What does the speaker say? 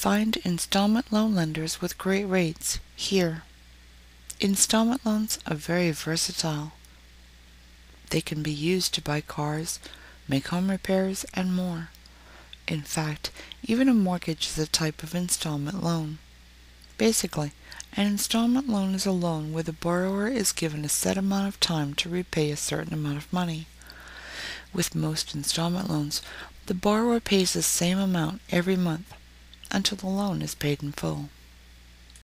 Find installment loan lenders with great rates here. Installment loans are very versatile. They can be used to buy cars, make home repairs, and more. In fact, even a mortgage is a type of installment loan. Basically, an installment loan is a loan where the borrower is given a set amount of time to repay a certain amount of money. With most installment loans, the borrower pays the same amount every month until the loan is paid in full.